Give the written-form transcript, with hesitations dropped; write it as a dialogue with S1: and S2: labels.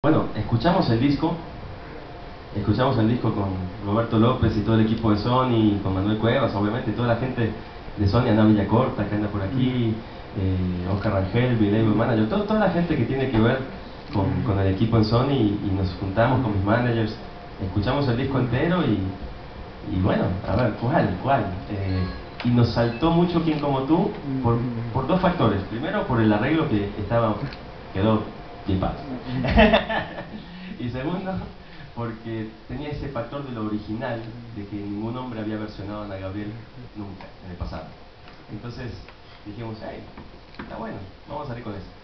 S1: Bueno, escuchamos el disco con Roberto López y todo el equipo de Sony, con Manuel Cuevas, obviamente, toda la gente de Sony, Ana Villacorta, que anda por aquí, Oscar Rangel, Label Manager, toda la gente que tiene que ver con el equipo en Sony, y nos juntamos con mis managers, escuchamos el disco entero y bueno, a ver, ¿cuál? Y nos saltó mucho Quien Como Tú por dos factores. Primero, por el arreglo que quedó flipado. Y segundo, porque tenía ese factor de lo original, de que ningún hombre había versionado a Ana Gabriel nunca, en el pasado. Entonces dijimos, hey, está bueno, vamos a salir con eso.